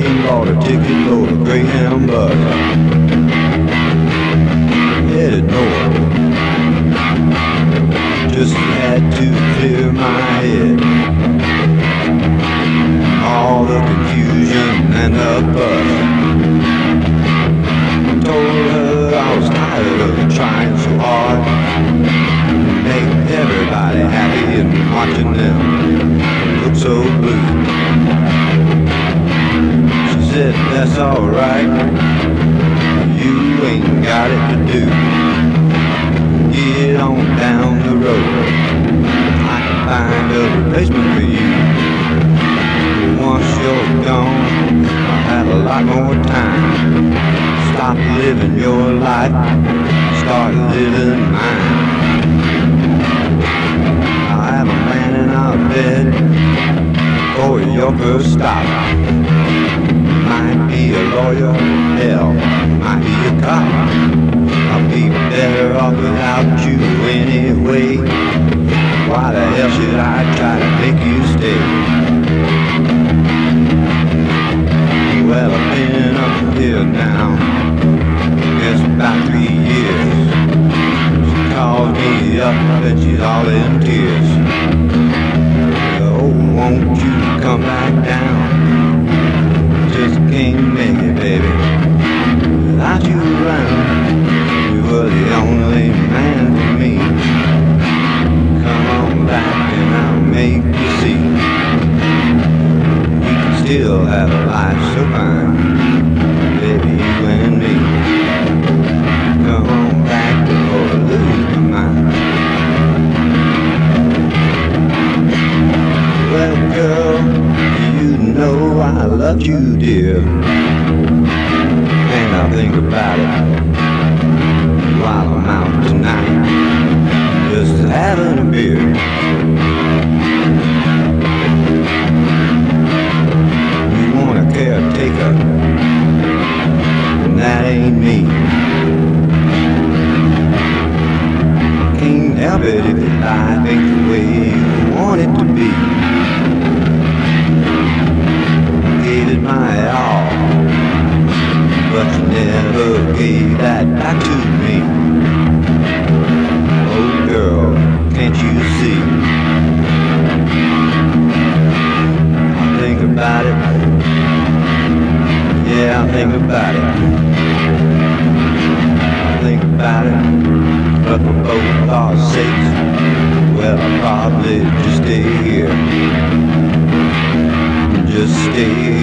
and bought a ticket for a Greyhound bus. Headed north. Just had to clear my head. All the confusion and the fuss. Told her I was tired of trying so hard to make everybody happy and watching them look so blue. She said, that's alright, you ain't got it to do. Get on down the road, I can find a replacement for you. Once you're gone, I'll have a lot more time. Stop living your life, start living mine. I'll have a man in our bed for your first stop. Might be a lawyer, hell, might be a cop. I'll be better off without you anyway. Why the hell should I try to make you stay? Well, I've been up here now, it's about 3 years. She called me up and she's all in tears. Oh, won't you come back down? Just can't make it, baby. Without you around, you were the only man for me. Come on back and I'll make you see. Still have a life so fine, baby, you and me. Come on back before I lose my mind. Well, girl, you know I love you, dear, and I think about it while I'm out tonight, just having a beer. Caretaker, and that ain't me. Can't help it if your life ain't the way you want it to be. Gave it my all, but you never gave that back to me. Oh girl, can't you see? I think about it. Yeah, I think about it. I think about it. But for both our sakes, well, I'll probably just stay here. Just stay here.